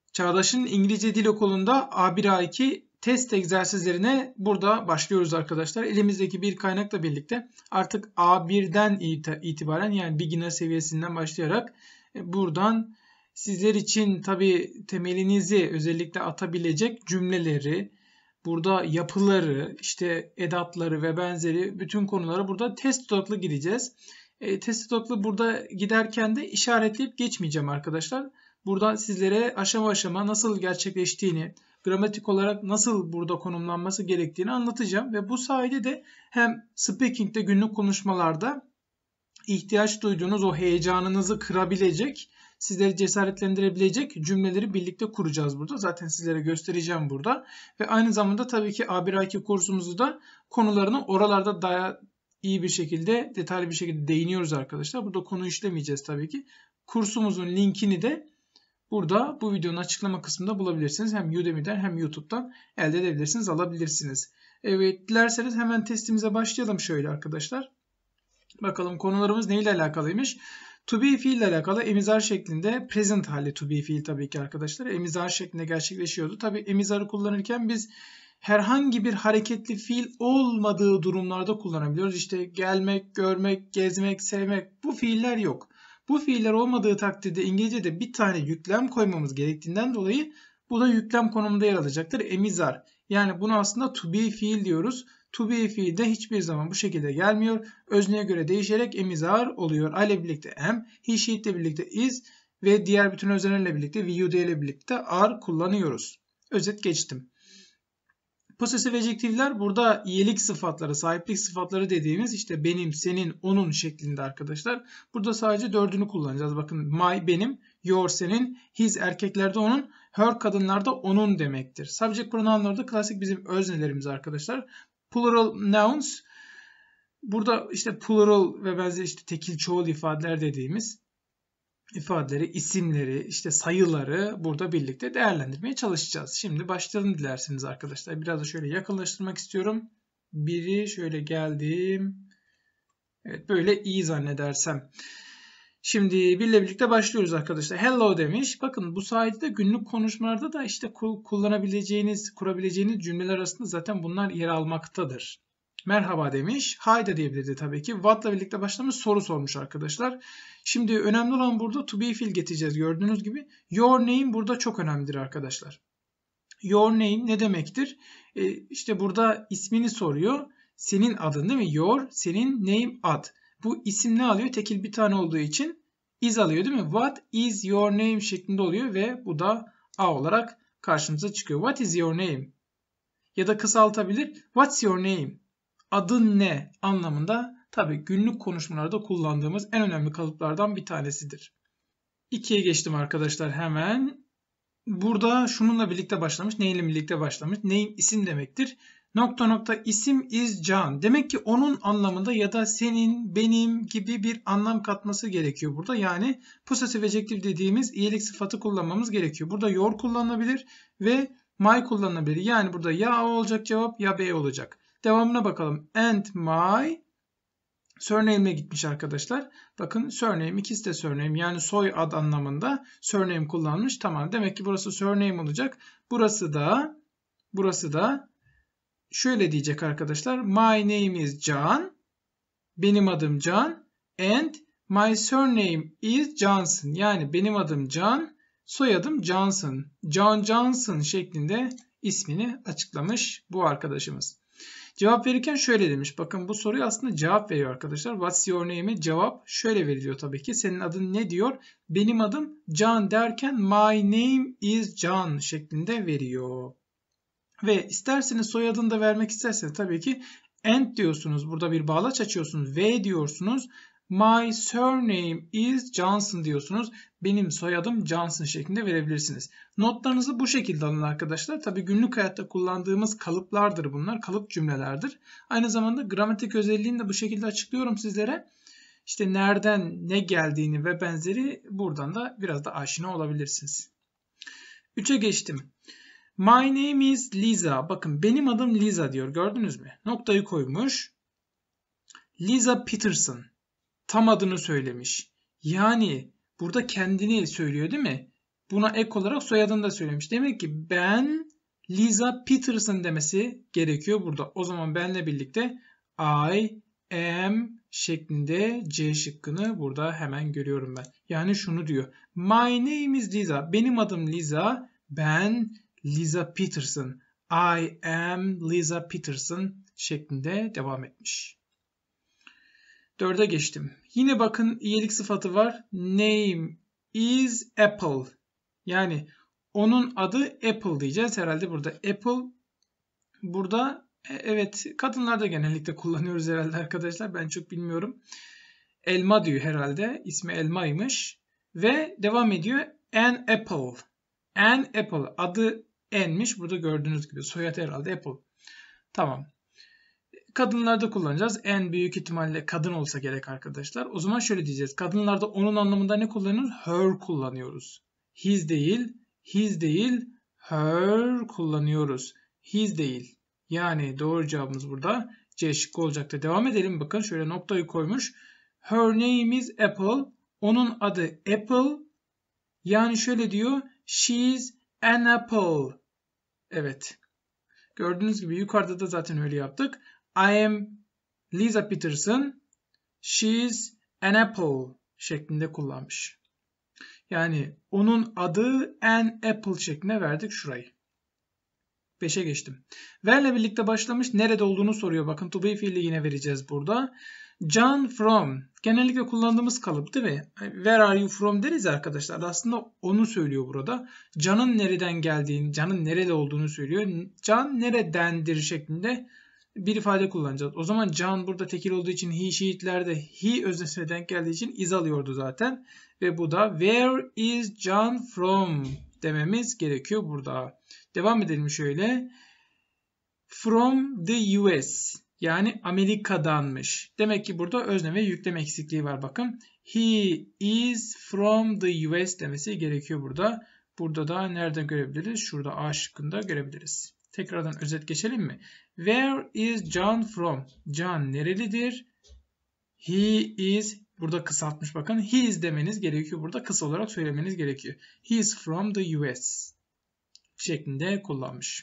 Çağdaş'ın İngilizce Dil Okulu'nda A1 A2 test egzersizlerine burada başlıyoruz arkadaşlar. Elimizdeki bir kaynakla birlikte artık A1'den itibaren yani beginner seviyesinden başlayarak buradan sizler için tabii temelinizi özellikle atabilecek cümleleri, burada yapıları, işte edatları ve benzeri bütün konulara burada test odaklı gideceğiz. Test odaklı burada giderken de işaretleyip geçmeyeceğim arkadaşlar. Burada sizlere aşama aşama nasıl gerçekleştiğini, gramatik olarak nasıl burada konumlanması gerektiğini anlatacağım. Ve bu sayede de hem speaking'de günlük konuşmalarda ihtiyaç duyduğunuz o heyecanınızı kırabilecek, sizleri cesaretlendirebilecek cümleleri birlikte kuracağız burada. Zaten sizlere göstereceğim burada. Ve aynı zamanda tabii ki A1 A2 kursumuzu da konularını oralarda daha iyi bir şekilde, detaylı bir şekilde değiniyoruz arkadaşlar. Burada konu işlemeyeceğiz tabii ki. Kursumuzun linkini de burada bu videonun açıklama kısmında bulabilirsiniz. Hem Udemy'den hem YouTube'dan elde edebilirsiniz, alabilirsiniz. Evet, dilerseniz hemen testimize başlayalım şöyle arkadaşlar. Bakalım konularımız neyle alakalıymış? To be fiil ile alakalı emizar şeklinde, present hali to be fiil tabii ki arkadaşlar. Emizar şeklinde gerçekleşiyordu. Tabii emizarı kullanırken biz herhangi bir hareketli fiil olmadığı durumlarda kullanabiliyoruz. İşte gelmek, görmek, gezmek, sevmek, bu fiiller yok. Bu fiiller olmadığı takdirde İngilizce'de bir tane yüklem koymamız gerektiğinden dolayı bu da yüklem konumunda yer alacaktır. Emizar. Yani bunu aslında to be fiil diyoruz. To be fiil de hiçbir zaman bu şekilde gelmiyor. Özneye göre değişerek emizar oluyor. I ile birlikte am, he, she ile birlikte is ve diğer bütün özneleriyle birlikte we, you, they ile birlikte are kullanıyoruz. Özet geçtim. Possessive adjective'ler burada iyilik sıfatları, sahiplik sıfatları dediğimiz işte benim, senin, onun şeklinde arkadaşlar. Burada sadece 4'ünü kullanacağız. Bakın my benim, your senin, his erkeklerde onun, her kadınlarda onun demektir. Subject pronounları da klasik bizim öznelerimiz arkadaşlar. Plural nouns burada işte plural ve benzeri işte tekil çoğul ifadeler dediğimiz ifadeleri, isimleri, işte sayıları burada birlikte değerlendirmeye çalışacağız. Şimdi başlayalım dilerseniz arkadaşlar. Biraz da şöyle yakınlaştırmak istiyorum. Biri şöyle geldim. Evet, böyle iyi zannedersem. Şimdi birle birlikte başlıyoruz arkadaşlar. Hello demiş. Bakın bu sayede günlük konuşmalarda da işte kullanabileceğiniz, kurabileceğiniz cümleler arasında zaten bunlar yer almaktadır. Merhaba demiş. Hi de diyebilirdi tabii ki. What'la birlikte başlamış soru sormuş arkadaşlar. Şimdi önemli olan burada to be fiil getireceğiz gördüğünüz gibi. Your name burada çok önemlidir arkadaşlar. Your name ne demektir? İşte burada ismini soruyor. Senin adın değil mi? Your, senin, name, ad. Bu isim ne alıyor? Tekil bir tane olduğu için is alıyor değil mi? What is your name şeklinde oluyor ve bu da a olarak karşımıza çıkıyor. What is your name? Ya da kısaltabilir. What's your name? Adın ne anlamında tabii günlük konuşmalarda kullandığımız en önemli kalıplardan bir tanesidir. 2'ye geçtim arkadaşlar hemen. Burada şununla birlikte başlamış. Neyle birlikte başlamış? Name isim demektir. Nokta nokta isim is John. Demek ki onun anlamında ya da senin, benim gibi bir anlam katması gerekiyor burada. Yani possessive adjective dediğimiz iyilik sıfatı kullanmamız gerekiyor. Burada your kullanılabilir ve my kullanılabilir. Yani burada ya A olacak cevap ya B olacak. Devamına bakalım. And my surname'e gitmiş arkadaşlar. Bakın surname, ikisi de surname yani soy ad anlamında surname kullanmış. Tamam, demek ki burası surname olacak. Burası da şöyle diyecek arkadaşlar. My name is John. Benim adım John. And my surname is Johnson. Yani benim adım John, soyadım Johnson. John Johnson şeklinde ismini açıklamış bu arkadaşımız. Cevap verirken şöyle demiş. Bakın bu soruya aslında cevap veriyor arkadaşlar. What's your name'e cevap şöyle veriliyor tabii ki. Senin adın ne diyor? Benim adım John derken my name is John şeklinde veriyor. Ve isterseniz soyadını da vermek isterseniz tabii ki and diyorsunuz. Burada bir bağlaç açıyorsunuz. Ve diyorsunuz. My surname is Johnson diyorsunuz. Benim soyadım Johnson şeklinde verebilirsiniz. Notlarınızı bu şekilde alın arkadaşlar. Tabii günlük hayatta kullandığımız kalıplardır bunlar. Kalıp cümlelerdir. Aynı zamanda gramatik özelliğini de bu şekilde açıklıyorum sizlere. İşte nereden ne geldiğini ve benzeri buradan da biraz da aşina olabilirsiniz. 3'e geçtim. My name is Lisa. Bakın benim adım Lisa diyor. Gördünüz mü? Noktayı koymuş. Lisa Peterson. Tam adını söylemiş. Yani burada kendini söylüyor değil mi? buna ek olarak soyadını da söylemiş. Demek ki ben Lisa Peterson demesi gerekiyor burada. O zaman benle birlikte I am şeklinde C şıkkını burada hemen görüyorum ben. Yani şunu diyor. My name is Lisa. Benim adım Lisa. Ben Lisa Peterson. I am Lisa Peterson şeklinde devam etmiş. 4'e geçtim. Yine bakın iyilik sıfatı var. Name is Apple. Yani onun adı Apple diyeceğiz. Herhalde burada Apple. Burada evet, kadınlarda genellikle kullanıyoruz herhalde arkadaşlar. Ben çok bilmiyorum. Elma diyor herhalde. İsmi elmaymış. Ve devam ediyor. An apple. An apple. Adı An'miş. Burada gördüğünüz gibi. Soyad herhalde Apple. Tamam. Kadınlarda kullanacağız. En büyük ihtimalle kadın olsa gerek arkadaşlar. O zaman şöyle diyeceğiz. Kadınlarda onun anlamında ne kullanıyoruz? Her kullanıyoruz. His değil, her kullanıyoruz. His değil. Yani doğru cevabımız burada C şıkkı olacaktı. Devam edelim. Bakın şöyle noktayı koymuş. Her name is Apple. Onun adı Apple. Yani şöyle diyor. She's an apple. Evet. Gördüğünüz gibi yukarıda da zaten öyle yaptık. I am Lisa Peterson. She's an apple şeklinde kullanmış. Yani onun adı an apple şeklinde verdik şurayı. 5'e geçtim. Where'le birlikte başlamış. Nerede olduğunu soruyor. Bakın to be fiili yine vereceğiz burada. John from. Genellikle kullandığımız kalıp değil mi? Where are you from deriz arkadaşlar. Aslında onu söylüyor burada. John'ın nereden geldiğini, John'ın nereli olduğunu söylüyor. John neredendir şeklinde bir ifade kullanacağız. O zaman John burada tekil olduğu için he, she'lerde he öznesine denk geldiği için is alıyordu zaten. Ve bu da where is John from dememiz gerekiyor burada. Devam edelim şöyle. From the US. Yani Amerika'danmış. Demek ki burada özne ve yükleme eksikliği var bakın. He is from the US demesi gerekiyor burada. Burada da nereden görebiliriz? Şurada A şıkkında görebiliriz. Tekrardan özet geçelim mi? Where is John from? John nerelidir? He is, burada kısaltmış bakın. He is demeniz gerekiyor. Burada kısa olarak söylemeniz gerekiyor. He is from the US şeklinde kullanmış.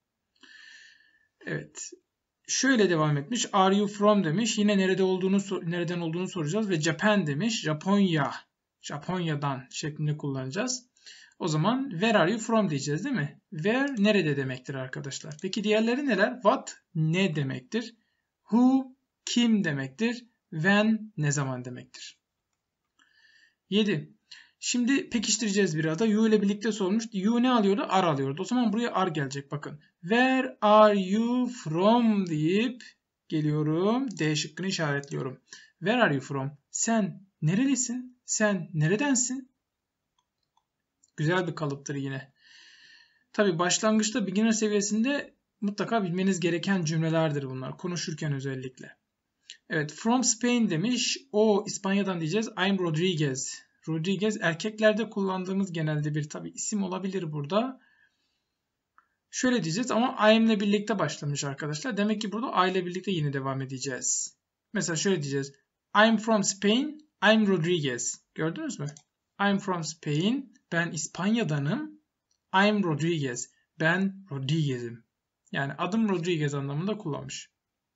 Evet. Şöyle devam etmiş. Are you from demiş. Yine nereden olduğunu soracağız ve Japan demiş. Japonya. Japonya'dan şeklinde kullanacağız. O zaman where are you from diyeceğiz değil mi? Where nerede demektir arkadaşlar. Peki diğerleri neler? What ne demektir? Who kim demektir? When ne zaman demektir? 7. Şimdi pekiştireceğiz biraz da. You ile birlikte sormuş. You ne alıyordu? Are alıyordu. O zaman buraya are gelecek bakın. Where are you from deyip geliyorum. D şıkkını işaretliyorum. Where are you from? Sen nerelisin? Sen neredensin? Güzel bir kalıptır yine. Tabi başlangıçta beginner seviyesinde mutlaka bilmeniz gereken cümlelerdir bunlar. Konuşurken özellikle. Evet, from Spain demiş. O İspanya'dan diyeceğiz. I'm Rodriguez. Rodriguez erkeklerde kullandığımız genelde bir tabi isim olabilir burada. Şöyle diyeceğiz ama I am'le birlikte başlamış arkadaşlar. Demek ki burada I ile birlikte yine devam edeceğiz. Mesela şöyle diyeceğiz. I'm from Spain. I'm Rodriguez. Gördünüz mü? I'm from Spain. Ben İspanya'danım. I'm Rodriguez. Ben Rodriguez'im. Yani adım Rodriguez anlamında kullanmış.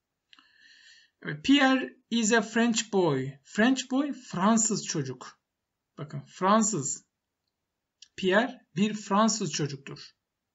Pierre is a French boy. French boy Fransız çocuk. Bakın Fransız. Pierre bir Fransız çocuktur.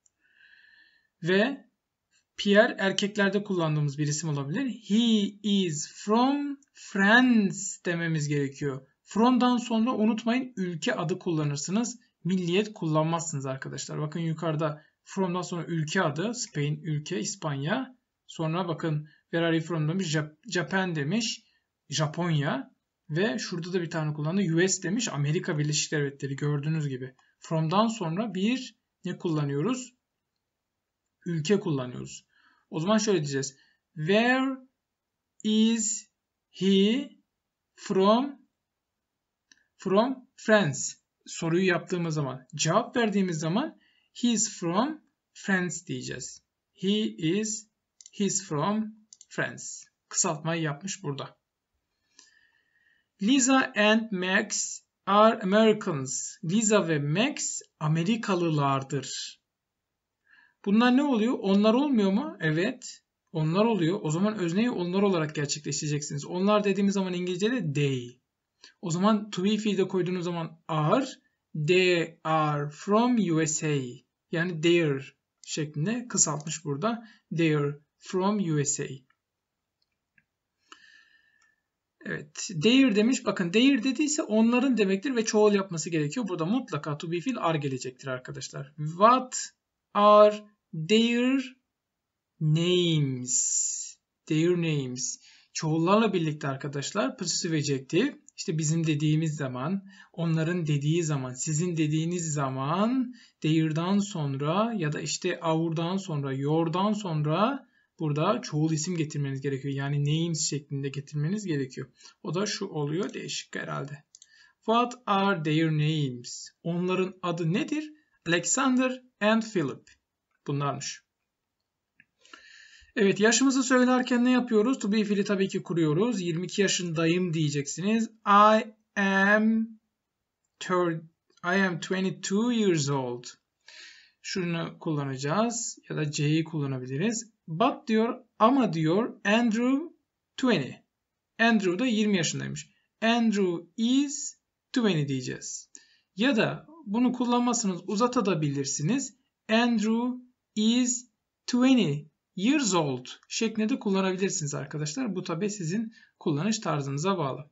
Ve Pierre erkeklerde kullandığımız bir isim olabilir. He is from France dememiz gerekiyor. From'dan sonra unutmayın ülke adı kullanırsınız. Milliyet kullanmazsınız arkadaşlar. Bakın yukarıda from'dan sonra ülke adı. Spain ülke, İspanya. Sonra bakın where are you from demiş. Japan demiş. Japonya. Ve şurada da bir tane kullandı. US demiş. Amerika Birleşik Devletleri gördüğünüz gibi. From'dan sonra bir ne kullanıyoruz? Ülke kullanıyoruz. O zaman şöyle diyeceğiz. Where is he from? From France. Soruyu yaptığımız zaman, cevap verdiğimiz zaman he is from France diyeceğiz. He's from France. Kısaltmayı yapmış burada. Lisa and Max are Americans. Lisa ve Max Amerikalılardır. Bunlar ne oluyor? Onlar olmuyor mu? Evet. Onlar oluyor. O zaman özneyi onlar olarak gerçekleştireceksiniz. Onlar dediğimiz zaman İngilizce'de they. O zaman to be fiilde koyduğunuz zaman are. They are from USA. Yani their şeklinde kısaltmış burada. They are from USA. Evet. Their demiş. Bakın their dediyse onların demektir ve çoğul yapması gerekiyor. Burada mutlaka to be fiil are gelecektir arkadaşlar. What are their names? Their names. Çoğullarla birlikte arkadaşlar possessive adjective. İşte bizim dediğimiz zaman, onların dediği zaman, sizin dediğiniz zaman their'dan sonra ya da işte our'dan sonra, your'dan sonra burada çoğul isim getirmeniz gerekiyor. Yani names şeklinde getirmeniz gerekiyor. O da şu oluyor, değişik herhalde. What are their names? Onların adı nedir? Alexander and Philip. Bunlarmış. Evet, yaşımızı söylerken ne yapıyoruz? To be fiili tabii ki kuruyoruz. 22 yaşındayım diyeceksiniz. I am 22 years old. Şunu kullanacağız ya da C'yi kullanabiliriz. But diyor ama diyor Andrew 20. Andrew da 20 yaşındaymış. Andrew is 20 diyeceğiz. Ya da bunu kullanmazsanız uzatabilirsiniz. Andrew is 20 years old şeklinde de kullanabilirsiniz arkadaşlar. Bu tabii sizin kullanış tarzınıza bağlı.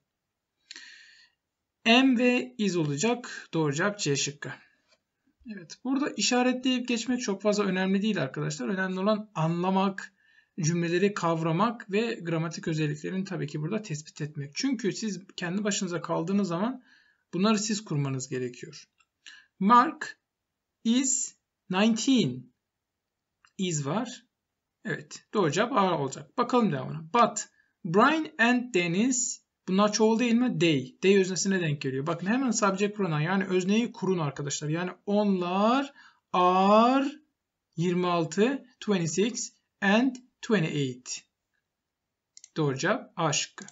Am ve is olacak. Doğru cevap C şıkkı. Evet, burada işaretleyip geçmek çok fazla önemli değil arkadaşlar. Önemli olan anlamak, cümleleri kavramak ve gramatik özelliklerini tabii ki burada tespit etmek. Çünkü siz kendi başınıza kaldığınız zaman bunları siz kurmanız gerekiyor. Mark is 19. Is var. Evet, doğru cevap A olacak. Bakalım devamına. But Brian and Dennis, bunlar çoğul değil mi? They. They öznesine denk geliyor. Bakın hemen subject pronoun, yani özneyi kurun arkadaşlar. Yani onlar are 26, 26 and 28. Doğru cevap A şıkkı.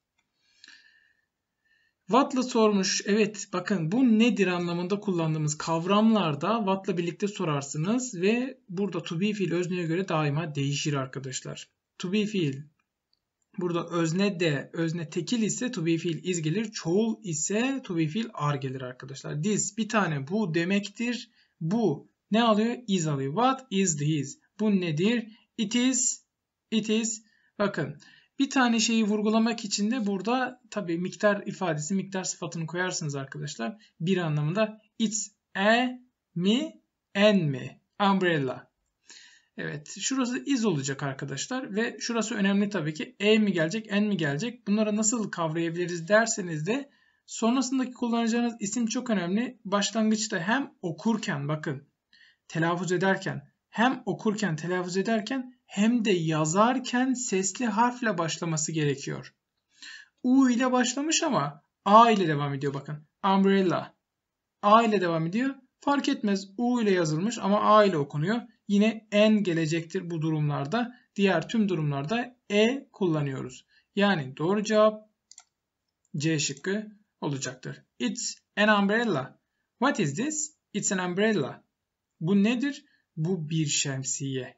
What'la sormuş. Evet, bakın bu nedir anlamında kullandığımız kavramlarda what'la birlikte sorarsınız ve burada to be fiil özneye göre daima değişir arkadaşlar. To be fiil burada özne de, özne tekil ise to be fiil is gelir. Çoğul ise to be fiil are gelir arkadaşlar. This bir tane bu demektir. Bu ne alıyor? Is alıyor. What is this? Bu nedir? It is. It is. Bakın bir tane şeyi vurgulamak için de burada tabii miktar ifadesi, miktar sıfatını koyarsınız arkadaşlar. Bir anlamında it's a mi, an mi? Umbrella. Evet, şurası is olacak arkadaşlar ve şurası önemli tabii ki. A mi gelecek, an mi gelecek? Bunları nasıl kavrayabiliriz derseniz de sonrasındaki kullanacağınız isim çok önemli. Başlangıçta hem okurken, bakın telaffuz ederken, hem okurken telaffuz ederken hem de yazarken sesli harfle başlaması gerekiyor. U ile başlamış ama A ile devam ediyor bakın. Umbrella. A ile devam ediyor. Fark etmez. U ile yazılmış ama A ile okunuyor. Yine N gelecektir bu durumlarda. Diğer tüm durumlarda E kullanıyoruz. Yani doğru cevap C şıkkı olacaktır. It's an umbrella. What is this? It's an umbrella. Bu nedir? Bu bir şemsiye.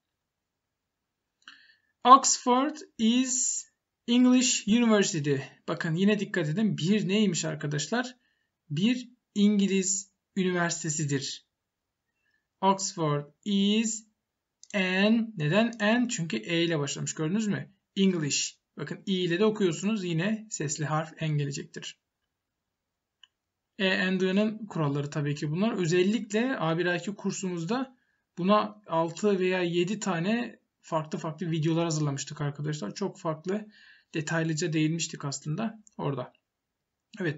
Oxford is English University. Bakın yine dikkat edin. Bir neymiş arkadaşlar? Bir İngiliz üniversitesidir. Oxford is an. Neden an? Çünkü E ile başlamış. Gördünüz mü? English. Bakın I ile de okuyorsunuz. Yine sesli harf N gelecektir. E&D'nin kuralları tabii ki bunlar. Özellikle A1-A2 kursumuzda buna 6 veya 7 tane farklı videolar hazırlamıştık arkadaşlar. Çok farklı detaylıca değinmiştik aslında orada. Evet,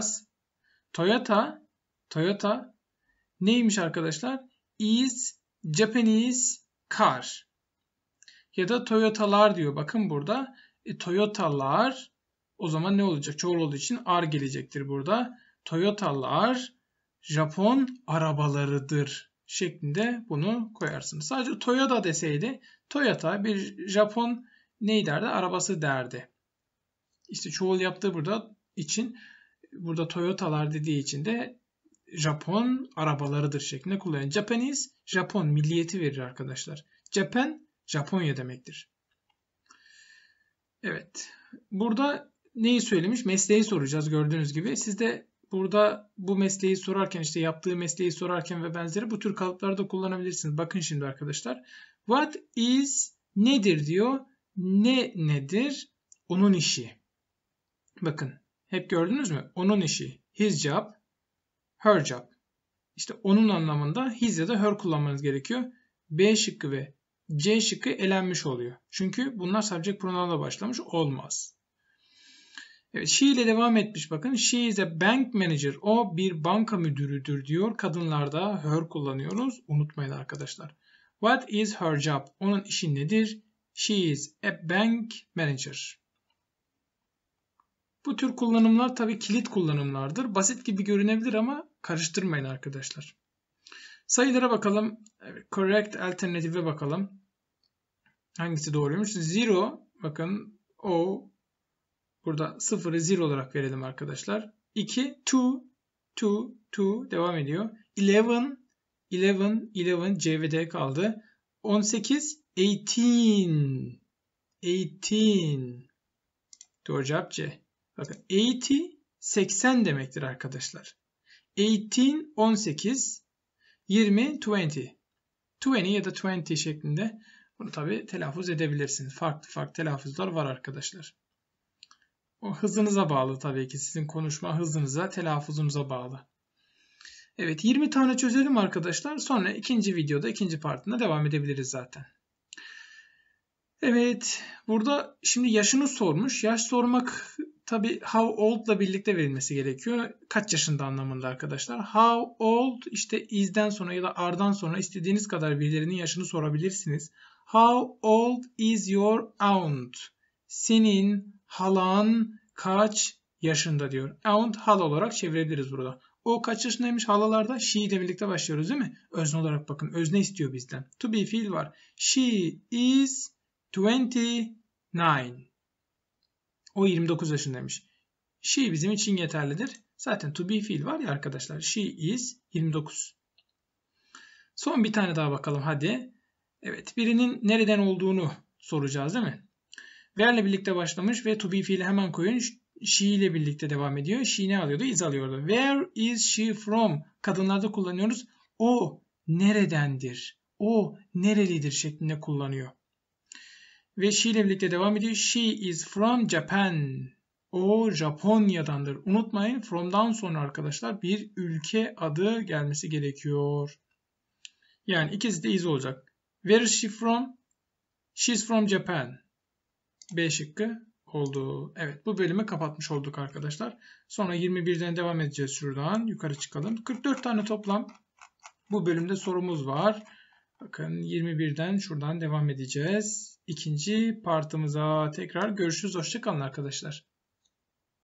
Toyota neymiş arkadaşlar? Is Japanese car. Ya da Toyota'lar diyor. Bakın burada Toyota'lar o zaman ne olacak? Çoğul olduğu için are gelecektir burada. Toyota'lar Japon arabalarıdır şeklinde bunu koyarsınız. Sadece Toyota deseydi Toyota bir Japon ney derdi? Arabası derdi. İşte çoğul yaptığı burada için burada Toyota'lar dediği için de Japon arabalarıdır şeklinde kullanıyor. Japanese, Japon milliyeti verir arkadaşlar. Japan, Japonya demektir. Evet. Burada neyi söylemiş? Mesleği soracağız gördüğünüz gibi. Siz de burada bu mesleği sorarken, işte yaptığı mesleği sorarken ve benzeri bu tür kalıpları da kullanabilirsiniz. Bakın şimdi arkadaşlar. What is nedir diyor. Ne nedir? Onun işi. Bakın. Hep gördünüz mü? Onun işi. His job. Her job. İşte onun anlamında his ya da her kullanmanız gerekiyor. B şıkkı ve C şıkkı elenmiş oluyor. Çünkü bunlar subject pronoun'la başlamış, olmaz. Evet, she ile devam etmiş bakın. She is a bank manager. O bir banka müdürüdür diyor. Kadınlarda her kullanıyoruz. Unutmayın arkadaşlar. What is her job? Onun işi nedir? She is a bank manager. Bu tür kullanımlar tabii kilit kullanımlardır. Basit gibi görünebilir ama karıştırmayın arkadaşlar. Sayılara bakalım. Correct alternative'e bakalım. Hangisi doğruymuş? Zero. Bakın o. Burada 0'ı 0 olarak verelim arkadaşlar. 2. 2. Devam ediyor. 11. C ve D kaldı. 18. 18. Doğru cevap C. Bakın 80 demektir arkadaşlar. 18. 20, 20 ya da 20 şeklinde bunu tabi telaffuz edebilirsiniz. Farklı telaffuzlar var arkadaşlar. O hızınıza bağlı tabii ki. Sizin konuşma hızınıza, telaffuzunuza bağlı. Evet, 20 tane çözelim arkadaşlar. Sonra ikinci videoda, ikinci partına devam edebiliriz zaten. Evet, burada şimdi yaşını sormuş. Yaş sormak tabii how old'la birlikte verilmesi gerekiyor. Kaç yaşında anlamında arkadaşlar. How old, işte is'den sonra ya da are'dan sonra istediğiniz kadar birilerinin yaşını sorabilirsiniz. How old is your aunt? Senin halan kaç yaşında diyor. Aunt hala olarak çevirebiliriz burada. O kaç yaşındaymış halalarda? She ile birlikte başlıyoruz değil mi? Özne olarak bakın. Özne istiyor bizden. To be fiil var. She is 29. O 29 yaşındaymış. She bizim için yeterlidir. Zaten to be fiil var ya arkadaşlar. She is 29. Son bir tane daha bakalım hadi. Evet, birinin nereden olduğunu soracağız değil mi? Where'le birlikte başlamış ve to be fiili hemen koyun. She ile birlikte devam ediyor. She ne alıyordu? Is alıyordu. Where is she from? Kadınlarda kullanıyoruz. O neredendir? O nerelidir şeklinde kullanıyor. Ve she ile birlikte devam ediyor. She is from Japan. O Japonya'dandır. Unutmayın, from'dan sonra arkadaşlar bir ülke adı gelmesi gerekiyor. Yani ikisi de is olacak. Where is she from? She is from Japan. B şıkkı oldu. Evet, bu bölümü kapatmış olduk arkadaşlar. Sonra 21'den devam edeceğiz şuradan. Yukarı çıkalım. 44 tane toplam bu bölümde sorumuz var. Bakın 21'den şuradan devam edeceğiz. İkinci partımıza tekrar görüşürüz. Hoşça kalın arkadaşlar.